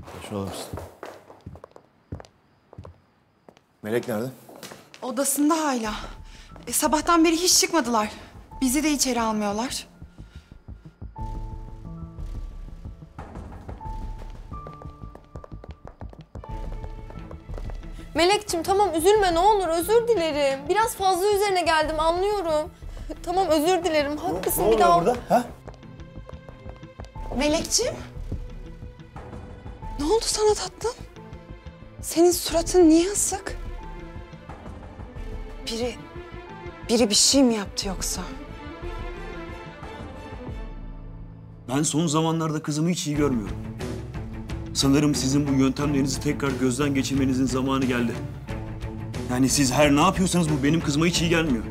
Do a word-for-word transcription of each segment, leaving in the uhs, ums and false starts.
Şunu alır mısın? Melek nerede? Odasında hala. E, sabahtan beri hiç çıkmadılar. Bizi de içeri almıyorlar. Melekciğim tamam üzülme ne olur, özür dilerim. Biraz fazla üzerine geldim, anlıyorum. Tamam özür dilerim, haklısın. Ne, ne bir daha... burada? Ha? Melekciğim. Ne oldu sana tatlım? Senin suratın niye asık? Biri, biri bir şey mi yaptı yoksa? Ben son zamanlarda kızımı hiç iyi görmüyorum. Sanırım sizin bu yöntemlerinizi tekrar gözden geçirmenizin zamanı geldi. Yani siz her ne yapıyorsanız bu benim kızıma hiç iyi gelmiyor.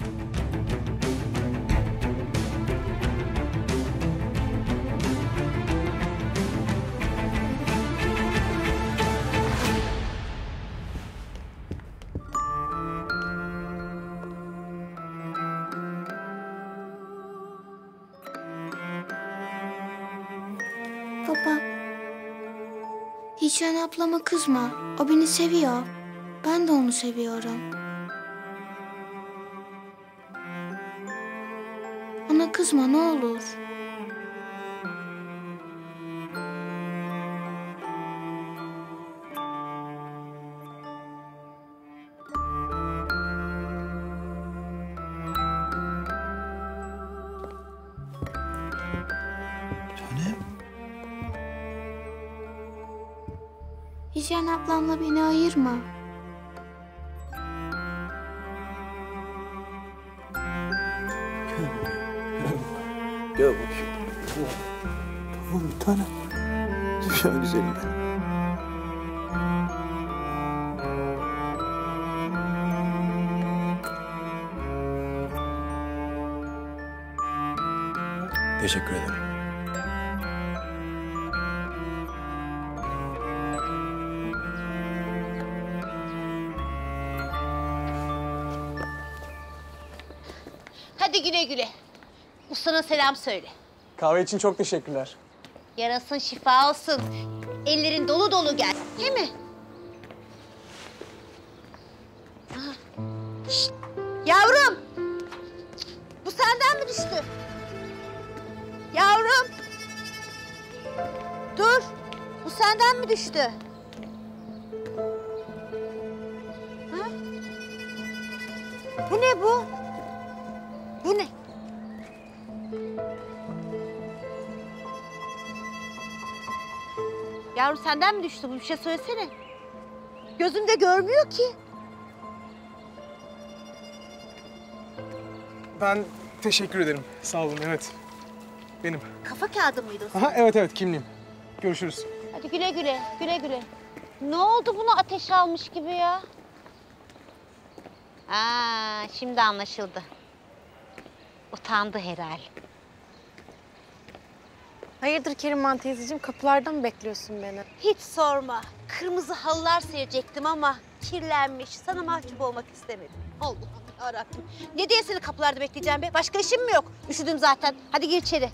Baba, Hicran ablama kızma. O beni seviyor. Ben de onu seviyorum. Ona kızma ne olur. Hicran ablamla beni ayırma. Gel bakayım. Tamam bir tane. Güzel güzelim benim. Teşekkür ederim. Hadi güle güle. Ustana selam söyle. Kahve için çok teşekkürler. Yarasın şifa olsun. Ellerin dolu dolu gel. Değil mi? Aha. Şişt. Yavrum. Bu senden mi düştü? Yavrum. Dur. Bu senden mi düştü? Ha? Bu ne bu? Bu ne? Yavrum senden mi düştü bu? Bir şey söylesene. Gözümde görmüyor ki. Ben teşekkür ederim. Sağ olun, evet. Benim. Kafa kağıdı mıydı o senin? Aha, evet evet kimliğim. Görüşürüz. Hadi güle güle, güle güle. Ne oldu buna ateş almış gibi ya? Aa, şimdi anlaşıldı. Utandı herhal. Hayırdır Keriman teyzeciğim, kapılarda mı bekliyorsun beni? Hiç sorma. Kırmızı halılar serecektim ama kirlenmiş. Sana mahcup olmak istemedim. Allah'ım yarabbim. Ne diye seni kapılarda bekleyeceğim be? Başka işim mi yok? Üşüdüm zaten. Hadi gir içeri.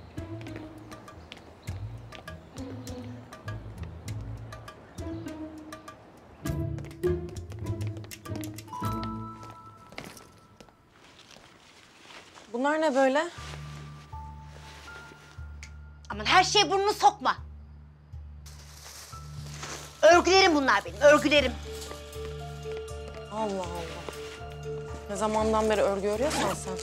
Bunlar ne böyle? Aman her şeye burnunu sokma. Örgülerim bunlar benim, örgülerim. Allah Allah. Ne zamandan beri örgü örüyorsan sen?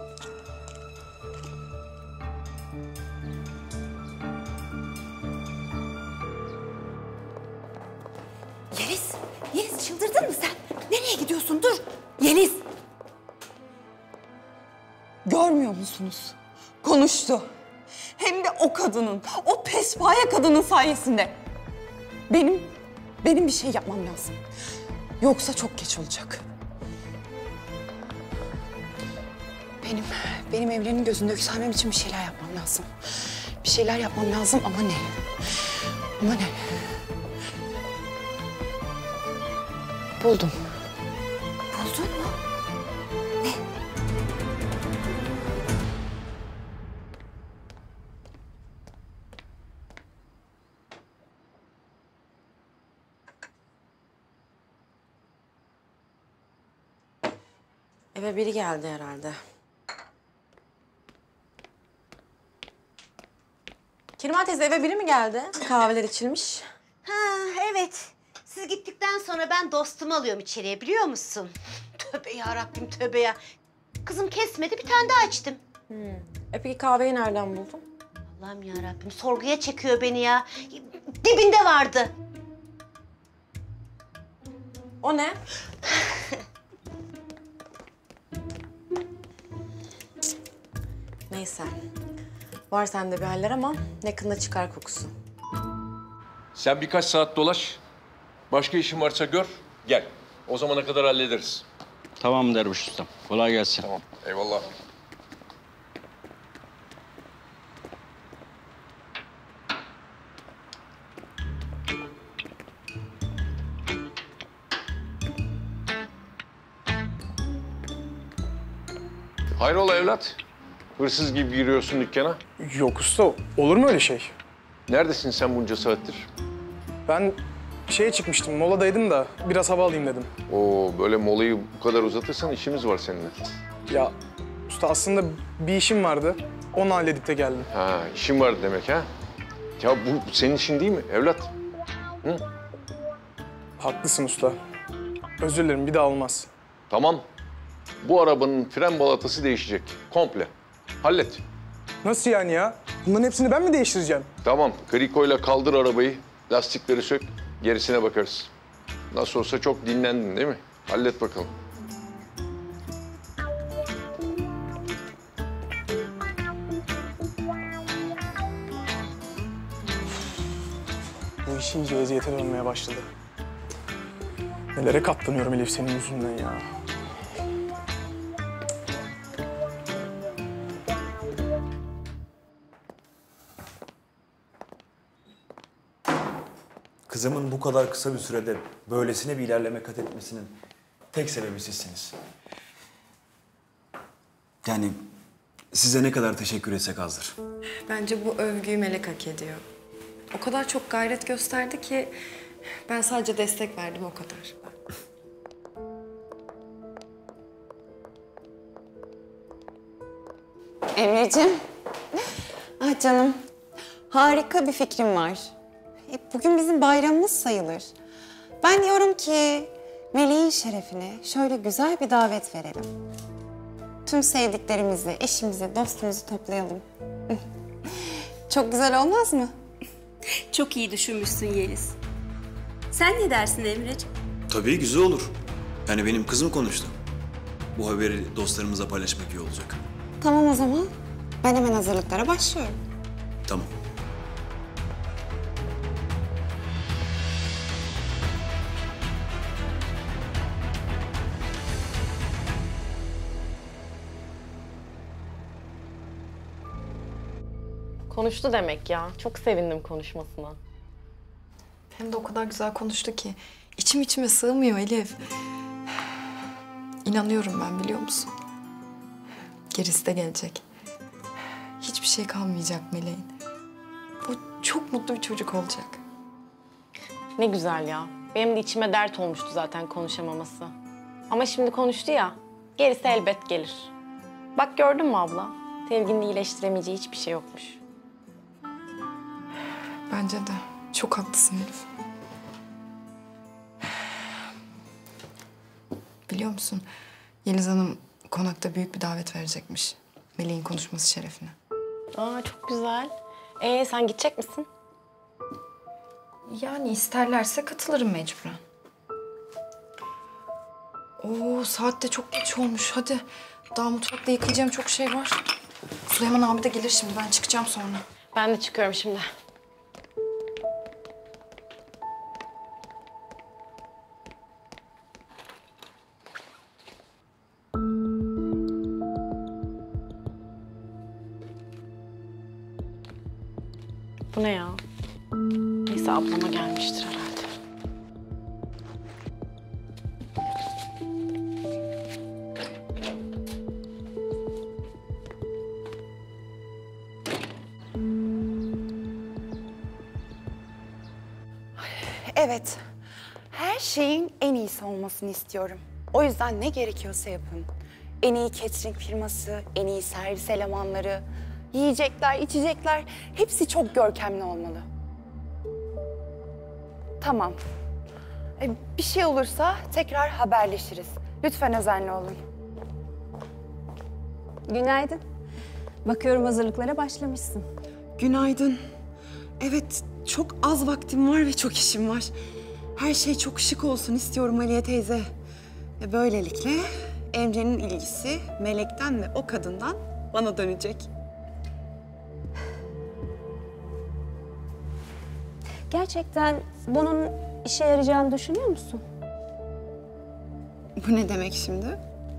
Yeliz, Yeliz çıldırdın mı sen? Nereye gidiyorsun? Dur. Yeliz. Görmüyor musunuz? Konuştu. Hem de o kadının, o pespaya kadının sayesinde. Benim, benim bir şey yapmam lazım. Yoksa çok geç olacak. Benim, benim evlerinin gözünde yükselmem için bir şeyler yapmam lazım. Bir şeyler yapmam lazım ama ne? Ama ne? Buldum. Buldun mu? Ne? Eve biri geldi herhalde. Keriman teyze, eve biri mi geldi? Kahveler içilmiş. Ha evet. Siz gittikten sonra ben dostumu alıyorum içeriye biliyor musun? Tövbe ya Rabbim tövbe ya. Kızım kesmedi bir tane daha içtim. Hmm. E peki kahveyi nereden buldun? Allah'ım ya Rabbim sorguya çekiyor beni ya. Dibinde vardı. O ne? Neyse. Var sende bir haller ama yakında çıkar kokusu. Sen birkaç saat dolaş. Başka işin varsa gör, gel. O zamana kadar hallederiz. Tamam Derviş Ustam. Kolay gelsin. Tamam, eyvallah. Hayrola evlat? Hırsız gibi giriyorsun dükkana. Yok usta, olur mu öyle şey? Neredesin sen bunca saattir? Ben şeye çıkmıştım, moladaydım da biraz hava alayım dedim. Oo, böyle molayı bu kadar uzatırsan işimiz var seninle. Ya usta aslında bir işim vardı, onu halledip de geldim. Ha, işin var demek ha? Ya bu senin işin değil mi evlat? Hı? Haklısın usta. Özür dilerim, bir daha olmaz. Tamam. Bu arabanın fren balatası değişecek. Komple. Hallet. Nasıl yani ya? Bunların hepsini ben mi değiştireceğim? Tamam. Krikoyla kaldır arabayı. Lastikleri sök. Gerisine bakarız. Nasıl olsa çok dinlendin değil mi? Hallet bakalım. Bu iş iyice eziyete dönmeye başladı. Nelere katlanıyorum Elif senin yüzünden ya. Kızımın bu kadar kısa bir sürede böylesine bir ilerleme kat etmesinin tek sebebi sizsiniz. Yani size ne kadar teşekkür etsek azdır. Bence bu övgüyü Melek hak ediyor. O kadar çok gayret gösterdi ki ben sadece destek verdim o kadar. Emre'cim. Ah canım. Harika bir fikrim var. E, bugün bizim bayramımız sayılır. Ben diyorum ki Meleğin şerefine şöyle güzel bir davet verelim. Tüm sevdiklerimizi, eşimizi, dostumuzu toplayalım. Çok güzel olmaz mı? Çok iyi düşünmüşsün Yeliz. Sen ne dersin Emreciğim? Tabii güzel olur. Yani benim kızım konuştu. Bu haberi dostlarımıza paylaşmak iyi olacak. Tamam o zaman. Ben hemen hazırlıklara başlıyorum. Tamam. Konuştu demek ya. Çok sevindim konuşmasına. Hem de o kadar güzel konuştu ki. İçim içime sığmıyor Elif. İnanıyorum ben biliyor musun? Gerisi de gelecek. Hiçbir şey kalmayacak Meleğin. O çok mutlu bir çocuk olacak. Ne güzel ya. Benim de içime dert olmuştu zaten konuşamaması. Ama şimdi konuştu ya, gerisi elbet gelir. Bak gördün mü abla? Sevginin iyileştiremeyeceği hiçbir şey yokmuş. Bence de. Çok haklısın Elif. Biliyor musun? Yeliz Hanım konakta büyük bir davet verecekmiş. Meleğin konuşması şerefine. Aa çok güzel. Ee sen gidecek misin? Yani isterlerse katılırım mecburen. Oo saat de çok geç olmuş. Hadi. Daha mutfakta yıkayacağım çok şey var. Süleyman abi de gelir şimdi. Ben çıkacağım sonra. Ben de çıkıyorum şimdi. Bu ne ya? Neyse ablama gelmiştir herhalde. Evet. Her şeyin en iyisi olmasını istiyorum. O yüzden ne gerekiyorsa yapın. En iyi catering firması, en iyi servis elemanları, yiyecekler, içecekler hepsi çok görkemli olmalı. Tamam. E, bir şey olursa tekrar haberleşiriz. Lütfen özenli olun. Günaydın. Bakıyorum hazırlıklara başlamışsın. Günaydın. Evet, çok az vaktim var ve çok işim var. Her şey çok şık olsun istiyorum Aliye teyze. Ve böylelikle Emre'nin ilgisi Melek'ten ve o kadından bana dönecek. Gerçekten bunun işe yarayacağını düşünüyor musun? Bu ne demek şimdi?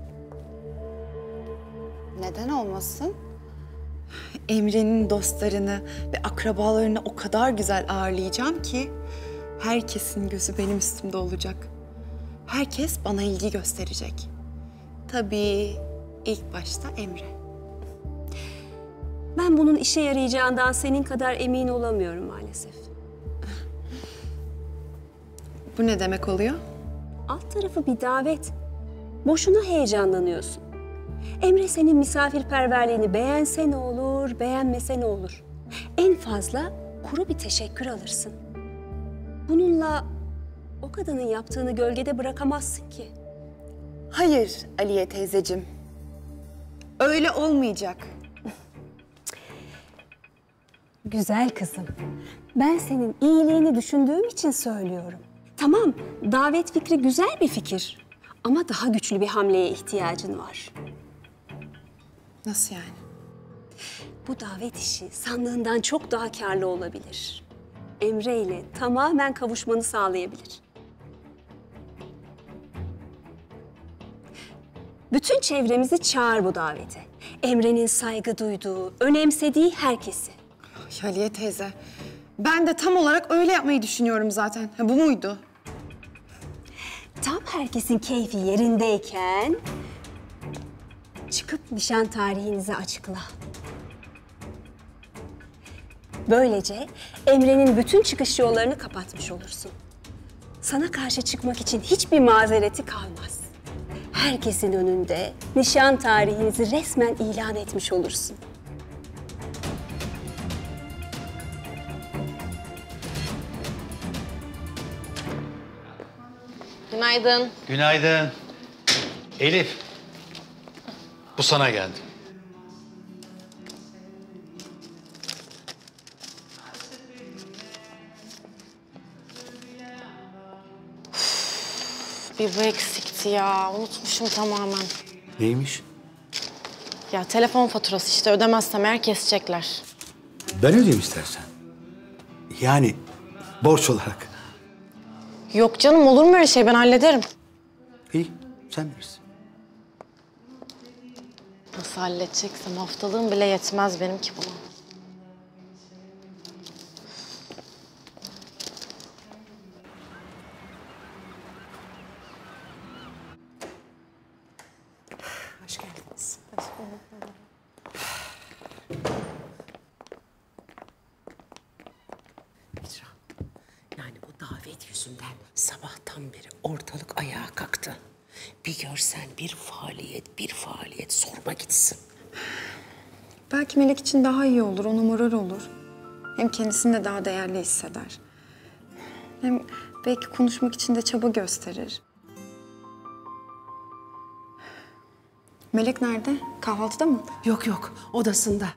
Neden olmasın? Emre'nin dostlarını ve akrabalarını o kadar güzel ağırlayacağım ki herkesin gözü benim üstümde olacak. Herkes bana ilgi gösterecek. Tabii ilk başta Emre. Ben bunun işe yarayacağından senin kadar emin olamıyorum maalesef. Bu ne demek oluyor? Alt tarafı bir davet. Boşuna heyecanlanıyorsun. Emre senin misafirperverliğini beğense ne olur, beğenmese ne olur? En fazla kuru bir teşekkür alırsın. Bununla o kadının yaptığını gölgede bırakamazsın ki. Hayır Aliye teyzeciğim. Öyle olmayacak. Güzel kızım. Ben senin iyiliğini düşündüğüm için söylüyorum. Tamam, davet fikri güzel bir fikir. Ama daha güçlü bir hamleye ihtiyacın var. Nasıl yani? Bu davet işi sandığından çok daha karlı olabilir. Emre ile tamamen kavuşmanı sağlayabilir. Bütün çevremizi çağır bu davete. Emre'nin saygı duyduğu, önemsediği herkesi. Aliye teyze, ben de tam olarak öyle yapmayı düşünüyorum zaten. Ha, bu muydu? Tam herkesin keyfi yerindeyken çıkıp nişan tarihinizi açıkla. Böylece Emre'nin bütün çıkış yollarını kapatmış olursun. Sana karşı çıkmak için hiçbir mazereti kalmaz. Herkesin önünde nişan tarihinizi resmen ilan etmiş olursun. Günaydın. Günaydın. Elif, bu sana geldi. Bir bu eksikti ya. Unutmuşum tamamen. Neymiş? Ya telefon faturası işte. Ödemezsem eğer kesecekler. Ben ödeyeyim istersen. Yani borç olarak. Yok canım, olur mu öyle şey? Ben hallederim. İyi, sen bilirsin. Nasıl halledeceksem haftalığım bile yetmez benim ki buna. Hoş geldiniz. İcra, yani bu davet yüzünden sabahtan beri ortalık ayağa kalktı. Bir görsen bir faaliyet, bir faaliyet sorma gitsin. Belki Melek için daha iyi olur, ona moral olur. Hem kendisini de daha değerli hisseder. Hem belki konuşmak için de çaba gösterir. Melek nerede? Kahvaltıda mı? Yok yok, odasında.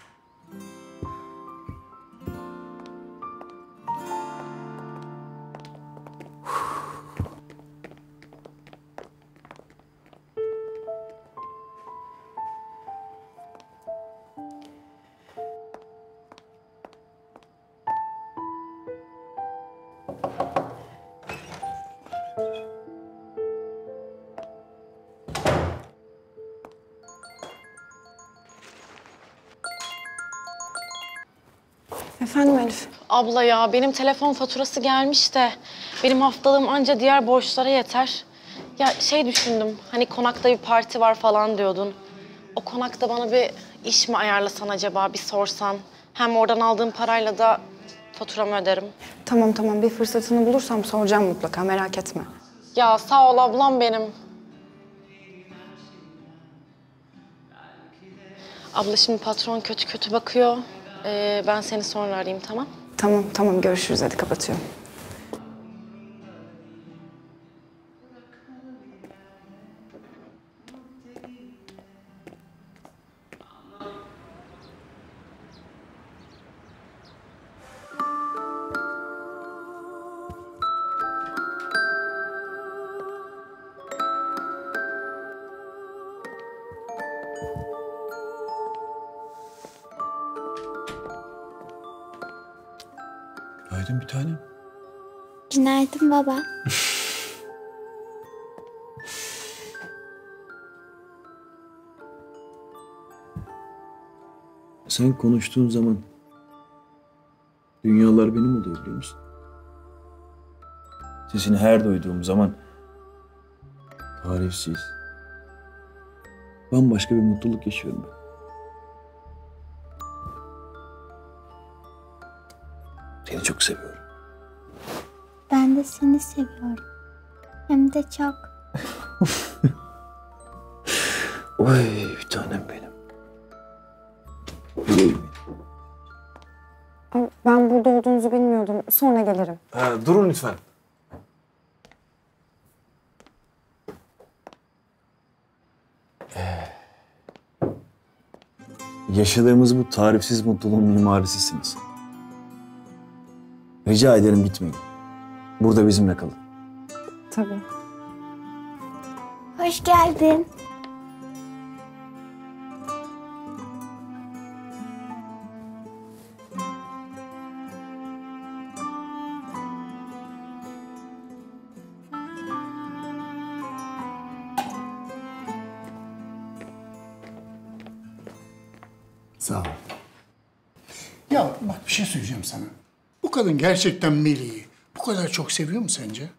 Efendim Elif? Abla ya, benim telefon faturası gelmiş de benim haftalığım anca diğer borçlara yeter. Ya şey düşündüm, hani konakta bir parti var falan diyordun. O konakta bana bir iş mi ayarlasan acaba, bir sorsan. Hem oradan aldığım parayla da faturamı öderim. Tamam tamam, bir fırsatını bulursam soracağım mutlaka, merak etme. Ya sağ ol ablam benim. Abla şimdi patron kötü kötü bakıyor. Ee, ben seni sonra arayayım, tamam? Tamam tamam görüşürüz, hadi kapatıyorum. Günaydın bir tanem. Günaydın baba. Sen konuştuğun zaman dünyalar benim oluyor, biliyor musun? Sesini her duyduğum zaman tarifsiz, bambaşka bir mutluluk yaşıyorum ben. Seni çok seviyorum. Ben de seni seviyorum. Hem de çok. Oy bir tanem benim. Yüreğim. Ben burada olduğunuzu bilmiyordum. Sonra gelirim. Ha, durun lütfen. Yaşadığımız bu tarifsiz mutluluğun mimarisisiniz. Rica ederim gitmeyin. Burada bizimle kalın. Tabii. Hoş geldin. Sağ ol. Ya bak bir şey söyleyeceğim sana. Bu kadın gerçekten Melih'i bu kadar çok seviyor mu sence?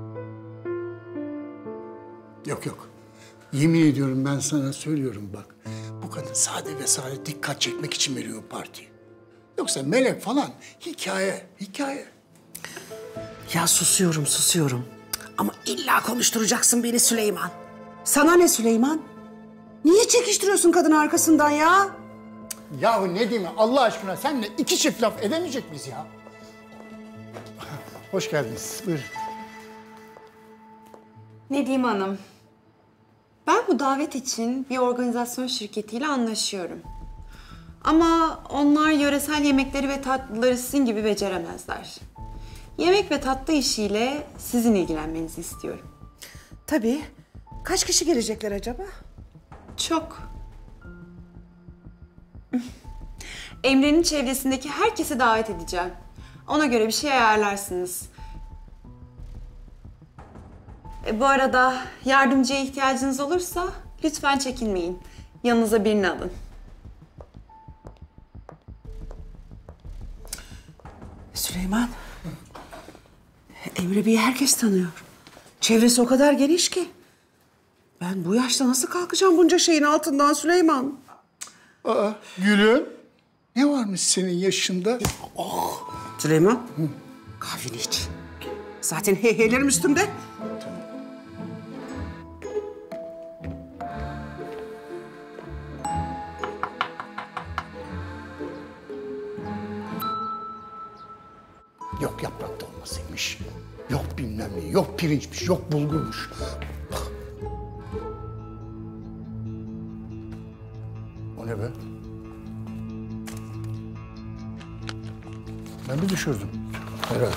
Yok yok. Yemin ediyorum, ben sana söylüyorum bak. Bu kadın sade ve sade dikkat çekmek için veriyor partiyi. Yoksa melek falan hikaye, hikaye. Ya susuyorum, susuyorum. Ama illa konuşturacaksın beni Süleyman. Sana ne Süleyman? Niye çekiştiriyorsun kadın arkasından ya? Yahu ne diyeyim Allah aşkına, senle iki çift laf edemeyecek miyiz ya? Hoş geldiniz. Buyurun. Nedim Hanım, ben bu davet için bir organizasyon şirketiyle anlaşıyorum. Ama onlar yöresel yemekleri ve tatlıları sizin gibi beceremezler. Yemek ve tatlı işiyle sizin ilgilenmenizi istiyorum. Tabii. Kaç kişi gelecekler acaba? Çok. Emre'nin çevresindeki herkesi davet edeceğim. Ona göre bir şey ayarlarsınız. E, bu arada yardımcıya ihtiyacınız olursa lütfen çekinmeyin. Yanınıza birini alın. Süleyman, Emre Bey'i herkes tanıyor. Çevresi o kadar geniş ki. Ben bu yaşta nasıl kalkacağım bunca şeyin altından Süleyman? Aa, Gülüm. Ne varmış senin yaşında? Oh, Süleyman. Hı. Kahveni iç. Zaten heyheylerim üstümde. Yok yaprak dolmasıymış. Yok bilmem ne, yok pirinçmiş, yok bulgurmuş. O ne be? Ben mi düşürdüm? Evet.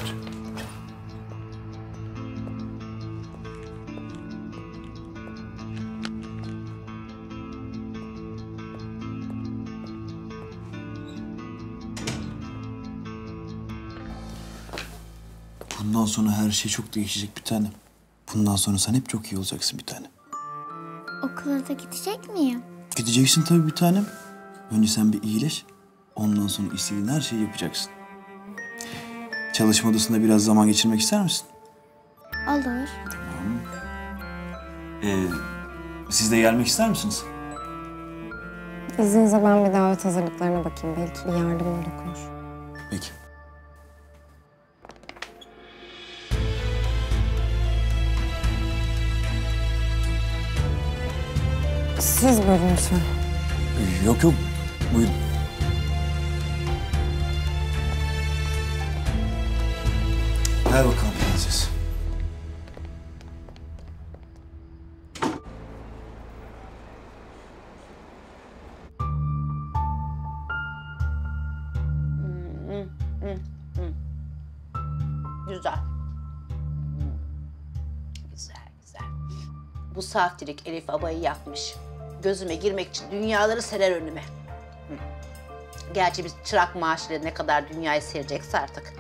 Bundan sonra her şey çok değişecek bir tanem. Bundan sonra sen hep çok iyi olacaksın bir tanem. Okula da gidecek miyim? Gideceksin tabii bir tanem. Önce sen bir iyileş. Ondan sonra istediğin her şeyi yapacaksın. Çalışma odasında biraz zaman geçirmek ister misin? Olur. Tamam. Ee, siz de gelmek ister misiniz? İzninizle ben bir davet hazırlıklarına bakayım. Belki bir yardımım dokunur. Peki. Siz buyurun lütfen. Yok yok. Buyurun. Ver bakalım prenses. Güzel. Güzel, güzel. Bu saftirik Elif abayı yapmış. Gözüme girmek için dünyaları serer önüme. Hı. Gerçi biz çırak maaşıyla ne kadar dünyayı serecekse artık.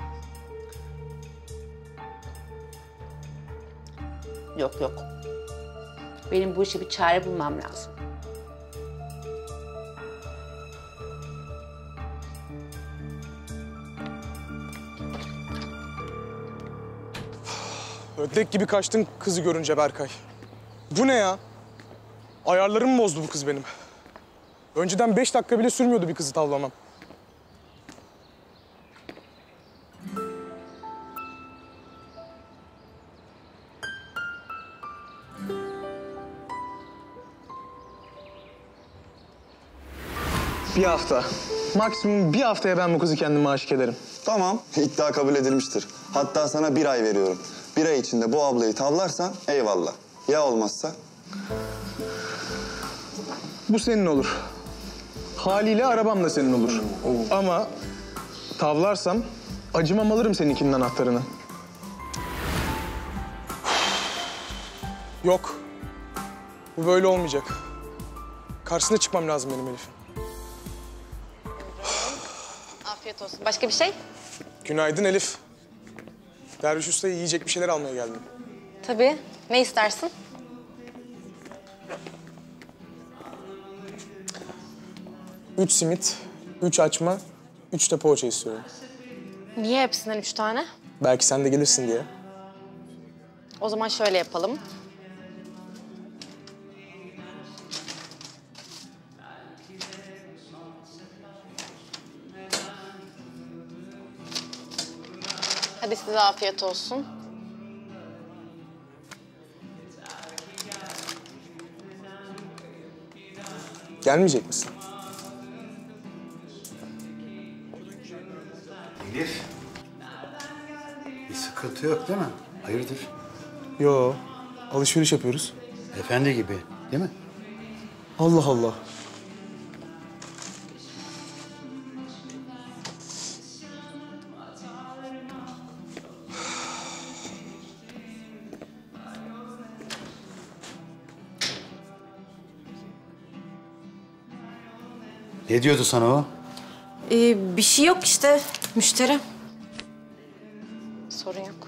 Yok yok. Benim bu işe bir çare bulmam lazım. Ödlek gibi kaçtın kızı görünce Berkay. Bu ne ya? Ayarlarımı bozdu bu kız benim. Önceden beş dakika bile sürmüyordu bir kızı tavlamam. Bir hafta. Maksimum bir haftaya ben bu kızı kendime aşık ederim. Tamam, iddia kabul edilmiştir. Hatta sana bir ay veriyorum. Bir ay içinde bu ablayı tavlarsan eyvallah. Ya olmazsa? Bu senin olur. Haliyle arabam da senin olur. Ama tavlarsam acımam, alırım seninkinin anahtarını. Yok. Bu böyle olmayacak. Karşısına çıkmam lazım benim Elif'in. Afiyet olsun. Başka bir şey? Günaydın Elif. Derviş Usta'ya yiyecek bir şeyler almaya geldim. Tabii. Ne istersin? Üç simit, üç açma, üç de poğaça istiyorum. Niye hepsinden üç tane? Belki sen de gelirsin diye. O zaman şöyle yapalım. Hadi size afiyet olsun. Gelmeyecek misin? Elif. Bir sıkıntı yok değil mi? Hayırdır? Yo, alışveriş yapıyoruz. Efendi gibi değil mi? Allah Allah. Ne diyordu sana o? Ee, bir şey yok işte. Müşteri. Sorun yok.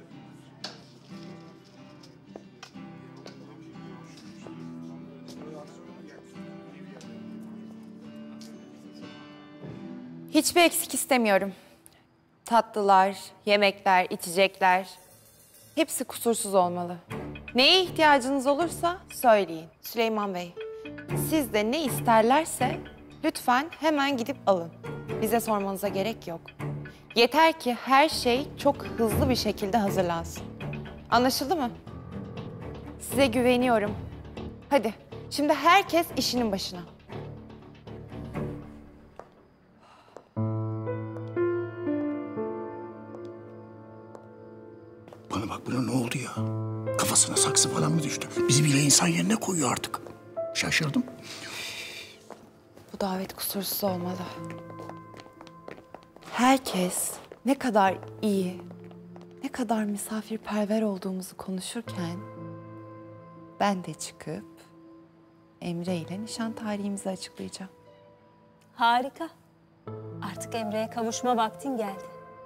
Hiçbir eksik istemiyorum. Tatlılar, yemekler, içecekler hepsi kusursuz olmalı. Neye ihtiyacınız olursa söyleyin Süleyman Bey. Siz de ne isterlerse lütfen hemen gidip alın. Bize sormanıza gerek yok. Yeter ki her şey çok hızlı bir şekilde hazırlansın. Anlaşıldı mı? Size güveniyorum. Hadi şimdi herkes işinin başına. Bana bak, buna ne oldu ya? Kafasına saksı falan mı düştü? Bizi bile insan yerine koyuyor artık. Şaşırdım. Bu davet kusursuz olmalı. Herkes ne kadar iyi, ne kadar misafirperver olduğumuzu konuşurken ben de çıkıp Emre ile nişan tarihimizi açıklayacağım. Harika. Artık Emre'ye kavuşma vaktin geldi.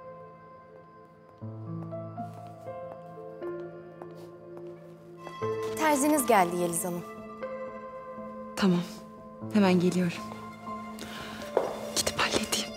Terziniz geldi Yeliz Hanım. Tamam. Hemen geliyorum. Gidip halledeyim.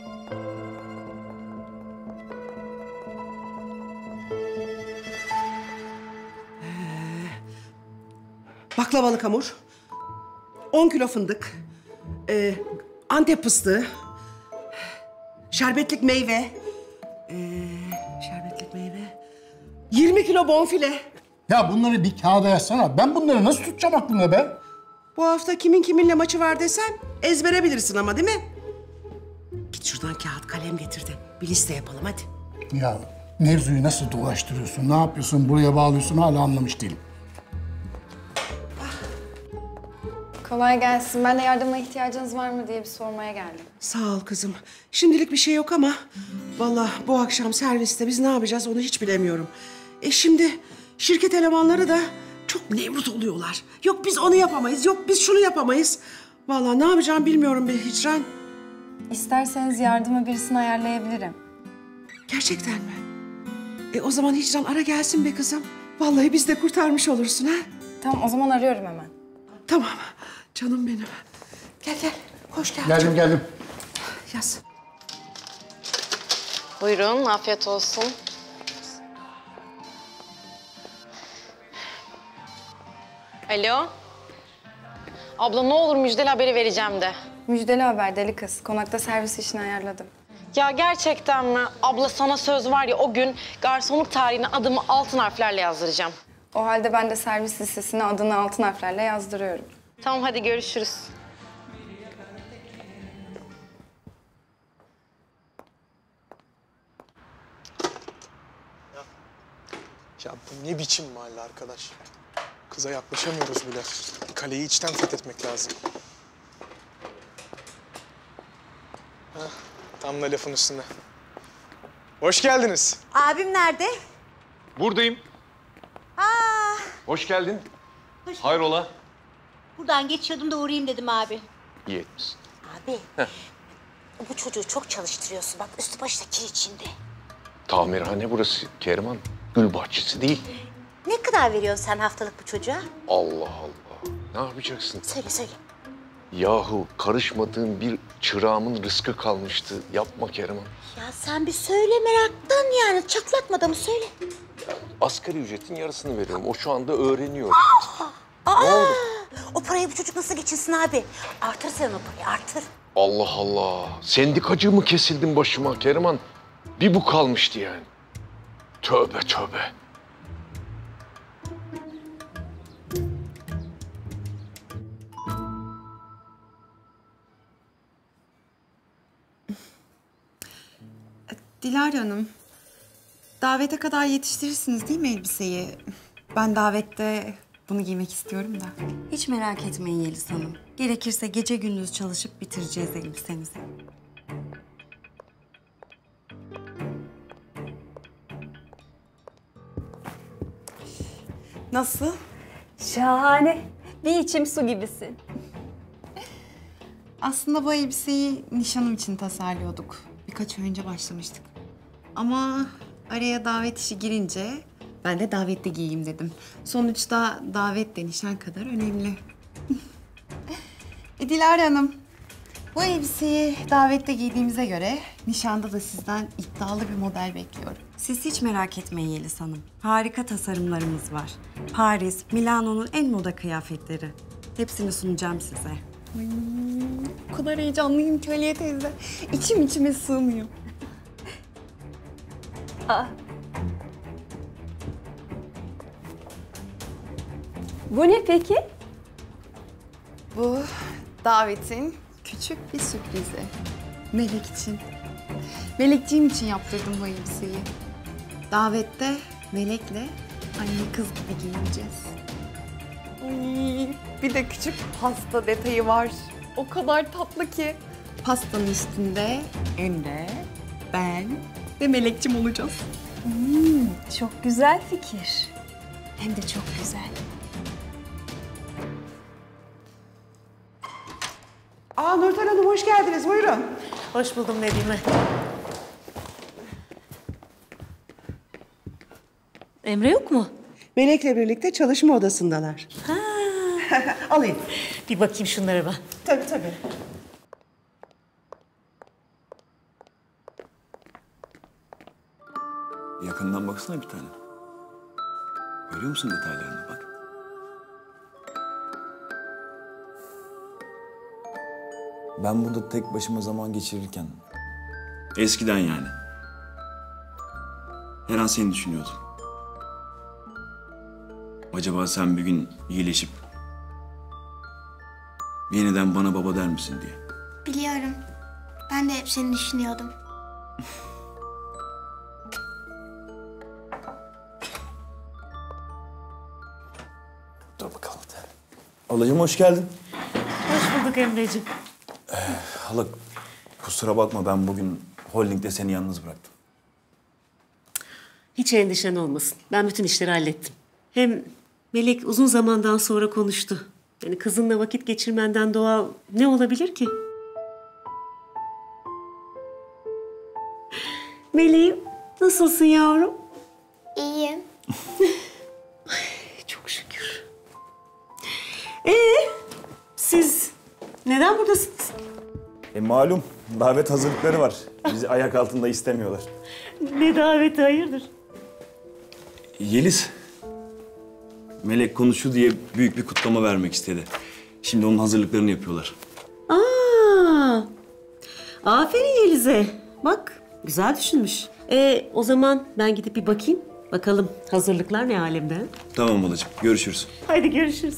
Baklavalık hamur, on kilo fındık, e, Antep fıstığı, şerbetlik meyve, e, şerbetlik meyve, yirmi kilo bonfile. Ya bunları bir kağıda yazsana. Ben bunları nasıl tutacağım aklımda be? Bu hafta kimin kiminle maçı var desem ezbere bilirsin ama değil mi? Git şuradan kağıt kalem getir de bir liste yapalım hadi. Ya mevzuyu nasıl dolaştırıyorsun, ne yapıyorsun, buraya bağlıyorsun hala anlamış değilim. Kolay gelsin. Ben de yardıma ihtiyacınız var mı diye bir sormaya geldim. Sağ ol kızım. Şimdilik bir şey yok ama vallahi bu akşam serviste biz ne yapacağız onu hiç bilemiyorum. E şimdi şirket elemanları da çok nevrut oluyorlar. Yok biz onu yapamayız, yok biz şunu yapamayız. Vallahi ne yapacağım bilmiyorum be Hicran. İsterseniz yardıma birisini ayarlayabilirim. Gerçekten mi? E o zaman Hicran ara gelsin be kızım. Vallahi biz de kurtarmış olursun ha. Tamam o zaman arıyorum hemen. Tamam canım benim. Gel gel hoş geldin. Geldim geldim. Yaz. Buyurun, afiyet olsun. Alo. Abla ne olur müjdeli haberi vereceğim de. Müjdeli haber deli kız. Konakta servis işini ayarladım. Ya gerçekten mi? Abla sana söz var ya o gün garsonluk tarihine adımı altın harflerle yazdıracağım. O halde ben de servis listesine adını altın harflerle yazdırıyorum. Tamam hadi görüşürüz. Ya bu ne biçim mahalle arkadaş? Kıza yaklaşamıyoruz bile. Kaleyi içten fethetmek lazım. Heh, tam da lafın üstüne. Hoş geldiniz. Abim nerede? Buradayım. Aa, Hoş geldin. Hoş Hayrola? buradan geçiyordum da uğrayayım dedim abi. İyi etmişsin. Abi, bu çocuğu çok çalıştırıyorsun. Bak üstü başı da kir içinde. Tamirhane burası Keriman. Gül bahçesi değil. Ne kadar veriyorsun sen haftalık bu çocuğa? Allah Allah. Ne yapacaksın? Söyle söyle. Yahu karışmadığın bir çırağımın rızkı kalmıştı. Yapma Keriman. Ya sen bir söyle meraktan yani. Çatlatmadan mı söyle? Asgari ücretin yarısını veriyorum. O şu anda öğreniyor. Aa, Ne oldu? O parayı bu çocuk nasıl geçinsin abi? Artır sen o parayı, artır. Allah Allah. Sendikacı mı kesildin başıma Keriman? Bir bu kalmıştı yani. Tövbe tövbe. Dilara Hanım, davete kadar yetiştirirsiniz değil mi elbiseyi? Ben davette bunu giymek istiyorum da. Hiç merak etmeyin Yeliz Hanım. Gerekirse gece gündüz çalışıp bitireceğiz elbisemizi. Nasıl? Şahane. Bir içim su gibisin. Aslında bu elbiseyi nişanım için tasarlıyorduk. Birkaç ay önce başlamıştık. Ama araya davet işi girince ben de davette giyeyim dedim. Sonuçta davet de nişan kadar önemli. e, Dilara Hanım, bu elbiseyi davette giydiğimize göre nişanda da sizden iddialı bir model bekliyorum. Siz hiç merak etmeyin Yeliz Hanım. Harika tasarımlarımız var. Paris, Milano'nun en moda kıyafetleri. Hepsini sunacağım size. Ay, o kadar heyecanlıyım ki Aliye teyze. İçim içime sığmıyor. Aa. Bu ne peki? Bu davetin küçük bir sürprizi. Melek için. Melekciğim için yaptırdım bu elbiseyi. Davette Melek'le anne kız gibi giyineceğiz. Ay, bir de küçük pasta detayı var. O kadar tatlı ki. Pastanın üstünde Emre, ben ve Melekciğim olacağız. Hmm, çok güzel fikir. Hem de çok güzel. Aa Nurten Hanım hoş geldiniz. Buyurun. Hoş buldum Nedime. Emre yok mu? Melek'le birlikte çalışma odasındalar. Ha. Alayım. Bir bakayım şunlara ben. Tabii tabii. Yakından baksana bir tane. Görüyor musun detaylarını bak. Ben burada tek başıma zaman geçirirken Eskiden yani. Her an seni düşünüyordum. Acaba sen bir gün iyileşip Yeniden bana baba der misin diye. Biliyorum. Ben de hep seni düşünüyordum. Dur bakalım. Halacığım hoş geldin. Hoş bulduk Emreciğim. Ee, hala kusura bakma ben bugün holdingde seni yalnız bıraktım. Hiç endişen olmasın. Ben bütün işleri hallettim. Hem Melek uzun zamandan sonra konuştu. Yani kızınla vakit geçirmenden doğal ne olabilir ki? Meleğim, nasılsın yavrum? İyiyim. Çok şükür. Ee, siz neden buradasınız? E malum davet hazırlıkları var. Bizi ayak altında istemiyorlar. Ne daveti, hayırdır? Yeliz, Melek konuşu diye büyük bir kutlama vermek istedi. Şimdi onun hazırlıklarını yapıyorlar. Aa, aferin Yeliz'e. Bak, güzel düşünmüş. Ee, o zaman ben gidip bir bakayım. Bakalım hazırlıklar ne alemde? Tamam halacığım, görüşürüz. Haydi görüşürüz.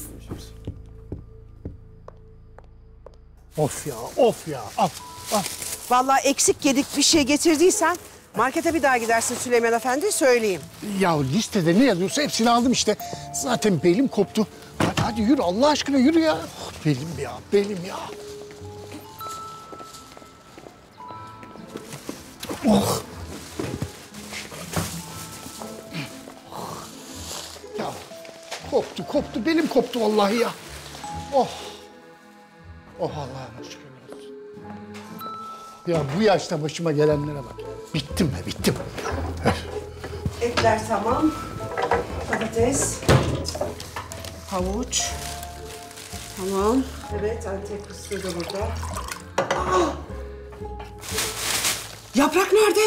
Of ya, of ya. Al, al. Vallahi eksik yedik bir şey getirdiysen markete bir daha gidersin Süleyman Efendi, söyleyeyim. Ya listede ne yazıyorsa hepsini aldım işte. Zaten belim koptu. Hadi, hadi yürü Allah aşkına yürü ya. Oh, belim ya, belim ya. Oh. Ya koptu, koptu. Belim koptu vallahi ya. Oh. Oh Allah'ım şükürler olsun. Ya bu yaşta başıma gelenlere bak. Bittim be, bittim. Etler tamam. Patates. Havuç. Tamam. Evet, Antep fıstığı da burada. Aa! Yaprak nerede?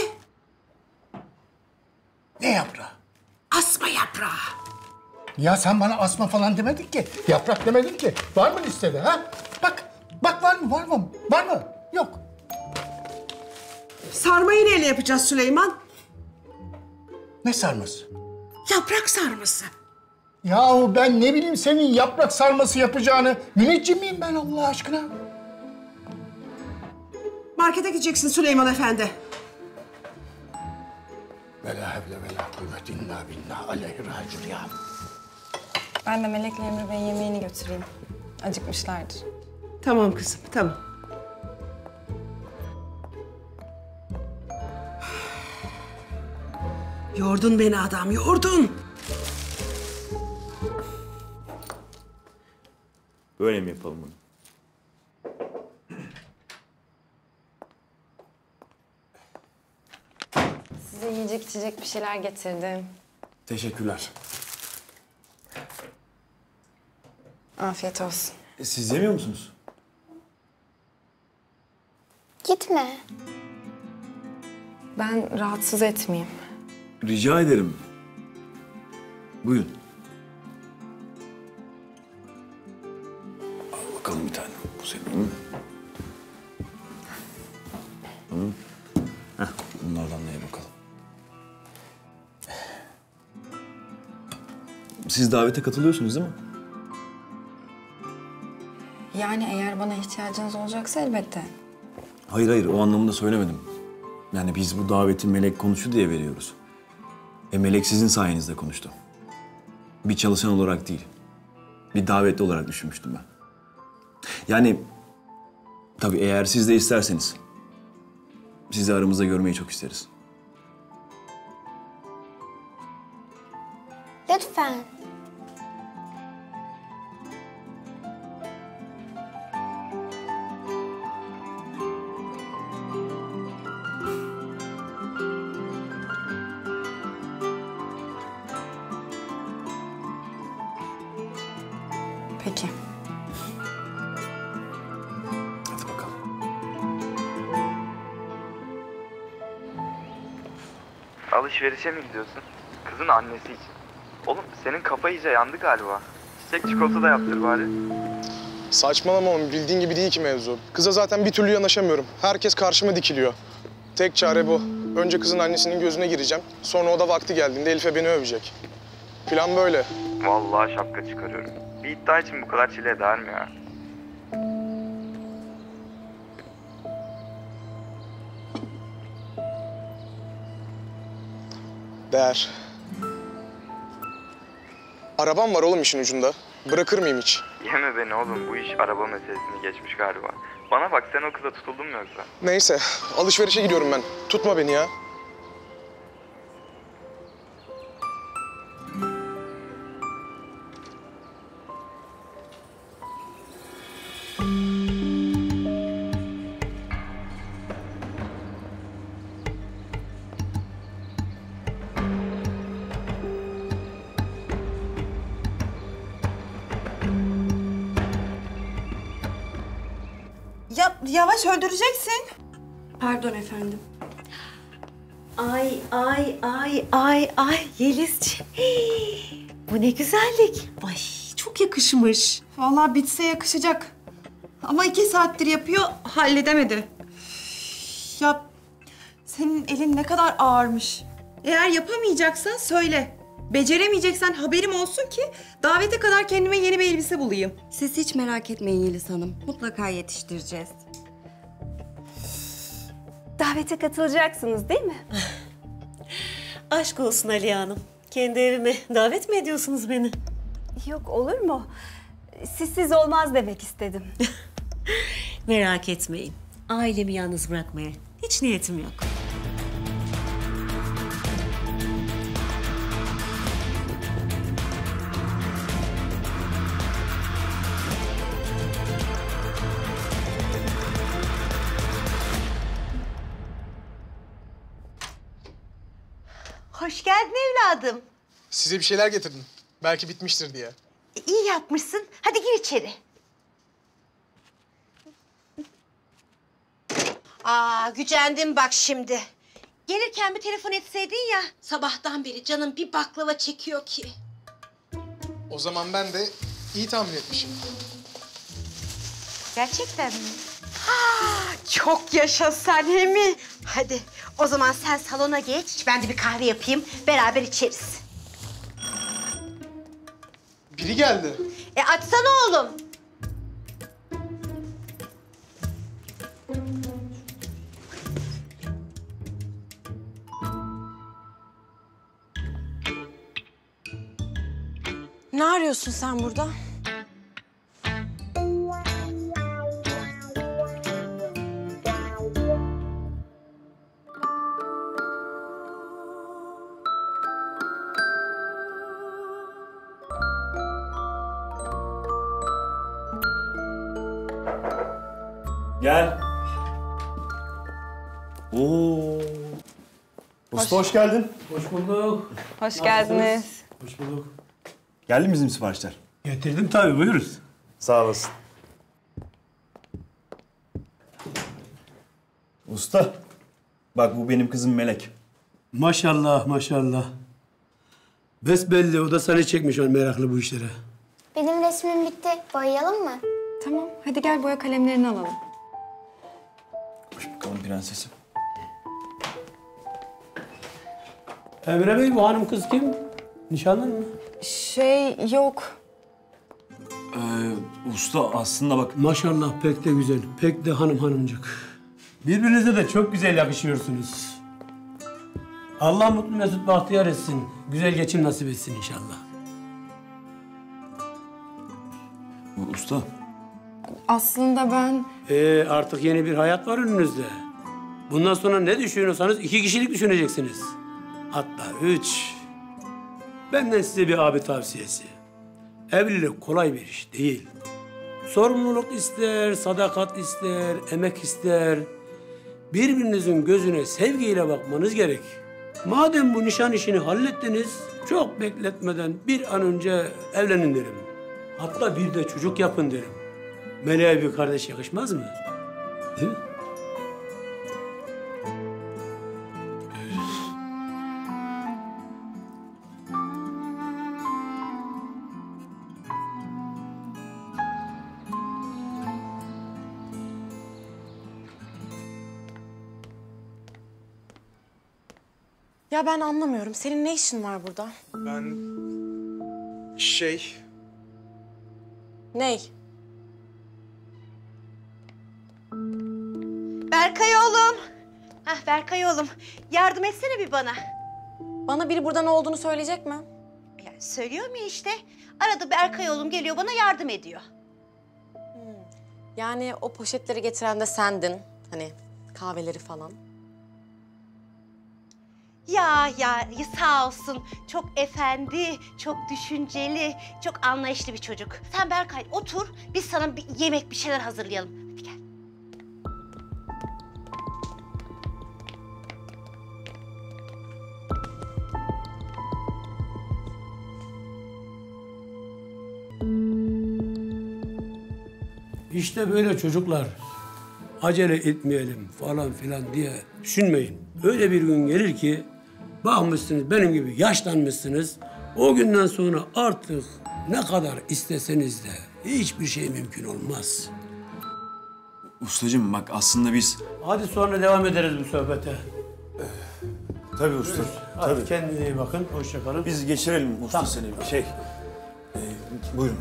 Ne yaprağı? Asma yaprağı. Ya sen bana asma falan demedin ki. Yaprak demedin ki. Var mı listede ha? Bak, bak var mı, var mı? Var mı? Yok. Sarmayı neyle yapacağız Süleyman? Ne sarması? Yaprak sarması. Yahu ben ne bileyim senin yaprak sarması yapacağını. Müneccim miyim ben Allah aşkına? Markete gideceksin Süleyman Efendi. Vela hevle vela kuvvete illa billah aleyhi racül ya. Ben de Melek'le Emre Bey'in yemeğini götüreyim. Acıkmışlardır. Tamam kızım, tamam. Yordun beni adam, yordun. Böyle mi yapalım bunu? Size yiyecek içecek bir şeyler getirdim. Teşekkürler. Afiyet olsun. E, siz yemiyor musunuz? Gitme. Ben rahatsız etmeyeyim. Rica ederim. Buyurun. Al bakalım bir tane. Bu senin. Hı. Heh, bunlardan neye bakalım. Siz davete katılıyorsunuz değil mi? Yani eğer bana ihtiyacınız olacaksa elbette. Hayır hayır o anlamında söylemedim. Yani biz bu daveti Melek konuştu diye veriyoruz. E Melek sizin sayenizde konuştu. Bir çalışan olarak değil. Bir davetli olarak düşünmüştüm ben. Yani tabii eğer siz de isterseniz sizi aramızda görmeyi çok isteriz. Lütfen. Peki. Hadi bakalım. Alışverişe mi gidiyorsun? Kızın annesi için. Oğlum senin kafa iyice yandı galiba. Çiçek çikolata da yaptır bari. Saçmalama oğlum, bildiğin gibi değil ki mevzu. Kıza zaten bir türlü yanaşamıyorum. Herkes karşıma dikiliyor. Tek çare bu. Önce kızın annesinin gözüne gireceğim. Sonra o da vakti geldiğinde Elif'e beni övecek. Plan böyle. Vallahi şapka çıkarıyorum. Bir iddia için bu kadar çile eder mi ya? Değer. Arabam var oğlum işin ucunda. Bırakır mıyım hiç? Yeme beni oğlum, bu iş araba meselesini geçmiş galiba. Bana bak, sen o kıza tutuldun mu yoksa? Neyse, alışverişe gidiyorum ben. Tutma beni ya. Ya yavaş öldüreceksin. Pardon efendim. Ay ay ay ay ay Yelizciğim. Hii, bu ne güzellik. Ay çok yakışmış. Vallahi bitse yakışacak. Ama iki saattir yapıyor, halledemedi. Üf, ya senin elin ne kadar ağırmış. Eğer yapamayacaksan söyle. Beceremeyeceksen haberim olsun ki davete kadar kendime yeni bir elbise bulayım. Siz hiç merak etmeyin Yeliz Hanım. Mutlaka yetiştireceğiz. Davete katılacaksınız değil mi? Aşk olsun Aliye Hanım. Kendi evime davet mi ediyorsunuz beni? Yok olur mu? Sizsiz olmaz demek istedim. Merak etmeyin. Ailemi yalnız bırakmaya hiç niyetim yok. Hoş geldin evladım. Size bir şeyler getirdim. Belki bitmiştir diye. İyi yapmışsın. Hadi gir içeri. Aa, gücendim bak şimdi. Gelirken bir telefon etseydin ya. Sabahtan beri canım bir baklava çekiyor ki. O zaman ben de iyi tahmin etmişim. Gerçekten mi? Ha, çok yaşa sen Hemi. Hadi o zaman sen salona geç. Ben de bir kahve yapayım. Beraber içeriz. Biri geldi. E açsana oğlum. Ne arıyorsun sen burada? Gel. Oo. Usta hoş geldin. Hoş bulduk. Hoş geldiniz. Hoş bulduk. Geldi mi bizim siparişler? Getirdim tabii, buyuruz. Sağ olasın. Usta, bak bu benim kızım Melek. Maşallah, maşallah. Besbelli, o da seni çekmiş on meraklı bu işlere. Benim resmim bitti. Boyayalım mı? Tamam, hadi gel boya kalemlerini alalım. Hoş bakalım prensesim. Emre Bey, bu hanım kız kim? Nişanlın mı? Şey yok. Ee, usta aslında bak... Maşallah pek de güzel, pek de hanım hanımcık. Birbirinize de çok güzel yakışıyorsunuz. Allah mutlu mesut bahtiyar etsin. Güzel geçim nasip etsin inşallah. Usta. Aslında ben... Ee, artık yeni bir hayat var önünüzde. Bundan sonra ne düşünüyorsanız iki kişilik düşüneceksiniz. Hatta üç. Benden size bir abi tavsiyesi. Evlilik kolay bir iş değil. Sorumluluk ister, sadakat ister, emek ister. Birbirinizin gözüne sevgiyle bakmanız gerek. Madem bu nişan işini hallettiniz, çok bekletmeden bir an önce evlenin derim. Hatta bir de çocuk yapın derim. Meleğe bir kardeş yakışmaz mı? Değil mi? Ya ben anlamıyorum. Senin ne işin var burada? Ben... Şey... Ney? Berkay oğlum. Hah Berkay oğlum. Yardım etsene bir bana. Bana biri burada ne olduğunu söyleyecek mi? Ya söylüyorum ya işte. Arada bir Erkay oğlum geliyor bana yardım ediyor. Yani o poşetleri getiren de sendin. Hani kahveleri falan. Ya ya ya sağ olsun. Çok efendi, çok düşünceli, çok anlayışlı bir çocuk. Sen Berkay otur, biz sana bir yemek bir şeyler hazırlayalım. Hadi gel. İşte böyle çocuklar. Acele etmeyelim falan filan diye düşünmeyin. Öyle bir gün gelir ki bakmışsınız benim gibi yaşlanmışsınız. O günden sonra artık ne kadar isteseniz de hiçbir şey mümkün olmaz. Ustacığım bak aslında biz... Hadi sonra devam ederiz bu sohbete. Tabii usta. Hadi Tabii. kendinize iyi bakın. Hoşça kalın. Biz geçirelim usta Tamam. seni. Şey, e, buyurun.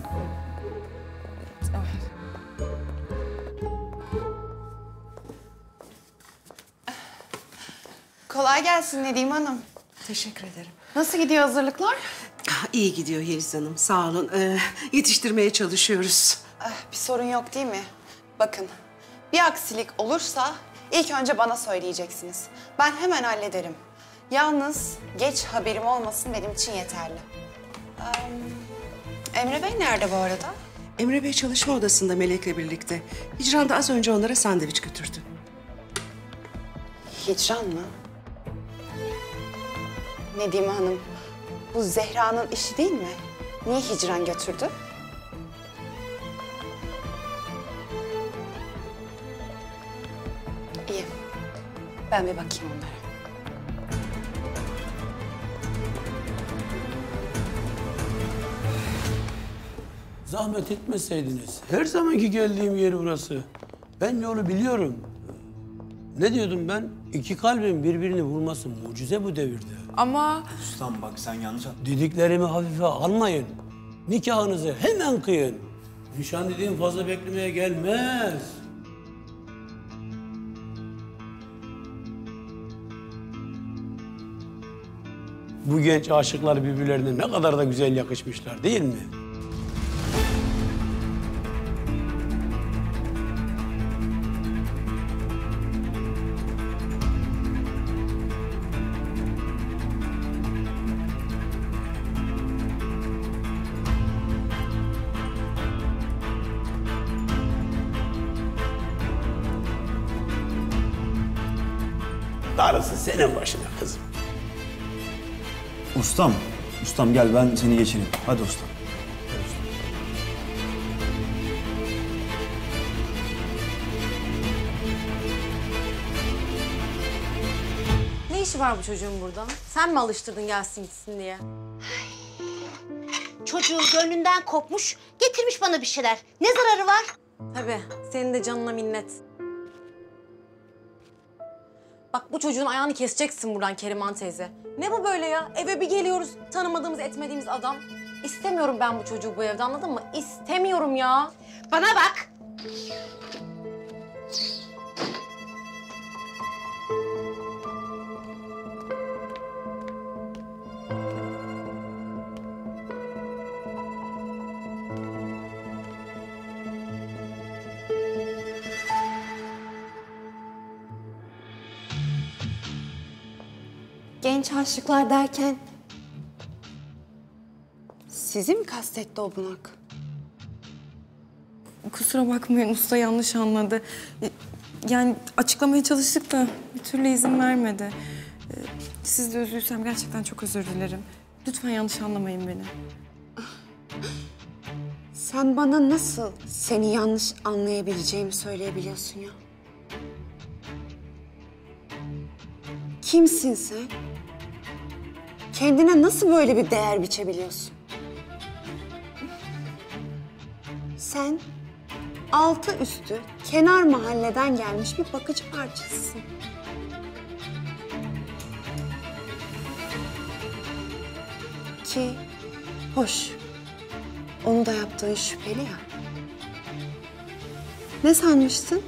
Kolay gelsin Nedim Hanım. Teşekkür ederim. Nasıl gidiyor hazırlıklar? Ah, İyi gidiyor Yeliz Hanım, sağ olun. Ee, yetiştirmeye çalışıyoruz. Ah, bir sorun yok değil mi? Bakın, bir aksilik olursa ilk önce bana söyleyeceksiniz. Ben hemen hallederim. Yalnız geç haberim olmasın benim için yeterli. Ee, Emre Bey nerede bu arada? Emre Bey çalışma odasında Melek'le birlikte. Hicran da az önce onlara sandviç götürdü. Hicran mı? Nedim Hanım, bu Zehra'nın işi değil mi? Niye Hicran götürdü? İyi. Ben bir bakayım onlara. Zahmet etmeseydiniz. Her zamanki geldiğim yer burası. Ben yolu biliyorum. Ne diyordum ben? İki kalbin birbirini vurması mucize bu devirde. Ama... Ustam bak sen yanlış anladın. Dediklerimi hafife almayın. Nikahınızı hemen kıyın. Nişan dediğim fazla beklemeye gelmez. Bu genç aşıklar birbirlerine ne kadar da güzel yakışmışlar değil mi? Darısı senin başına kızım. Ustam, ustam gel ben seni geçireyim. Hadi ustam. Ne işi var bu çocuğun burada? Sen mi alıştırdın gelsin gitsin diye? Çocuğun gönlünden kopmuş, getirmiş bana bir şeyler. Ne zararı var? Tabii, senin de canına minnet. Bak bu çocuğun ayağını keseceksin buradan Keriman teyze. Ne bu böyle ya? Eve bir geliyoruz, tanımadığımız, etmediğimiz adam. İstemiyorum ben bu çocuğu bu evde, anladın mı? İstemiyorum ya. Bana bak. Genç aşıklar derken... Sizi mi kastetti o bunak? Kusura bakmayın usta yanlış anladı. Yani açıklamaya çalıştık da bir türlü izin vermedi. Siz de üzüysem gerçekten çok özür dilerim. Lütfen yanlış anlamayın beni. Sen bana nasıl seni yanlış anlayabileceğimi söyleyebiliyorsun ya? Kimsin sen? Kendine nasıl böyle bir değer biçebiliyorsun? Sen altı üstü kenar mahalleden gelmiş bir bakıcı parçasısın. Ki hoş, onu da yaptığın şüpheli ya. Ne sanmıştın?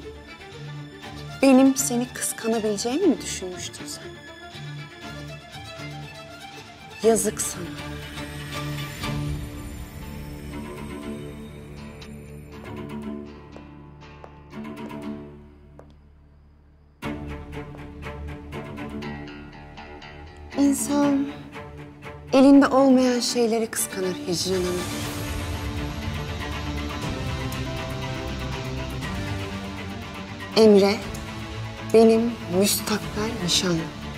Benim seni kıskanabileceğimi mi düşünmüştün sen? Yazık sana. İnsan elinde olmayan şeyleri kıskanır Hicran Hanım. Emre benim müstakbel nişanlım.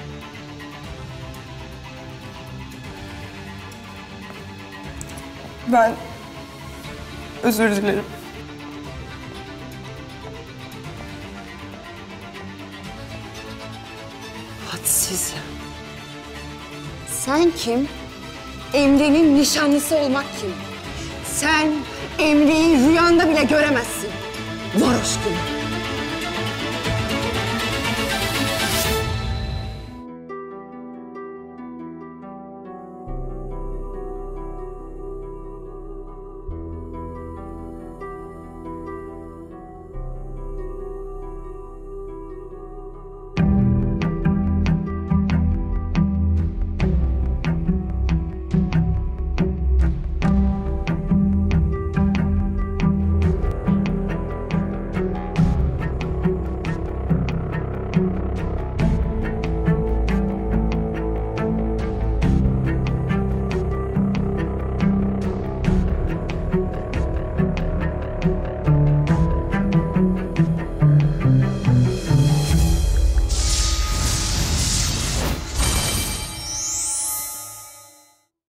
Ben özür dilerim. Hadsiz ya. Sen kim? Emre'nin nişanlısı olmak kim? Sen Emre'yi rüyanda bile göremezsin. Varoş gibi.